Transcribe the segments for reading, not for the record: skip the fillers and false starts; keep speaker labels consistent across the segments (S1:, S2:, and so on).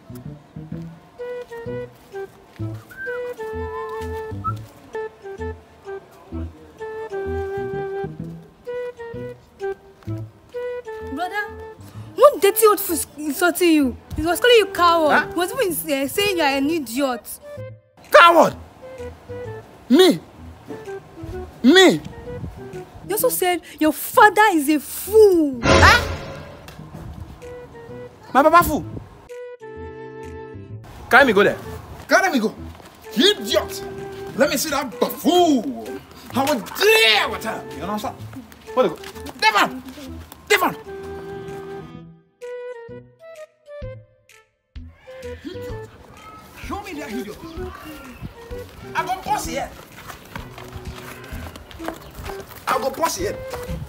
S1: Brother, what dirty old fool insulting you? He was calling you coward.
S2: Huh?
S1: He was even saying you are an idiot.
S2: Coward! Me? Me?
S1: He also said your father is a fool.
S2: Huh? My papa fool? Carry me go there. Carry me go. You idiot! Let me see that buffoon. How would dare with her? You understand? What the go? Devon! Devon! Idiot. Show me that idiot. I go pause here. I go pause here.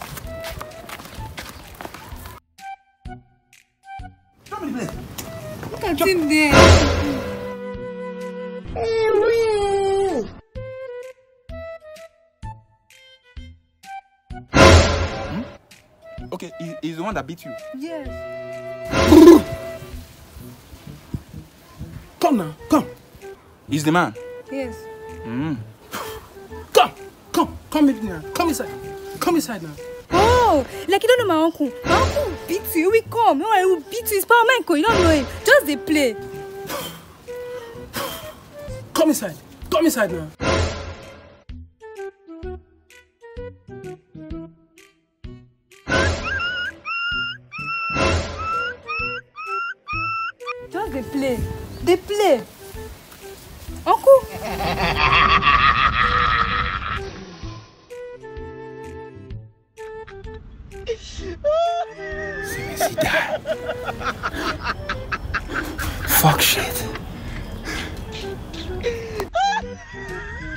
S2: Show me the place.
S1: Look at him there.
S2: Okay, he's the one that beat you.
S1: Yes.
S2: Come now, come. He's the man.
S1: Yes.
S3: Come with me now. Come inside. Come inside now.
S1: Oh, like you don't know my uncle. My uncle will beat you. He will come. No, he will beat you. He's power man. You don't know him. Just they play.
S3: Come inside. Come inside now.
S1: Just they play. They play. Uncle.
S2: See that? Fuck shit.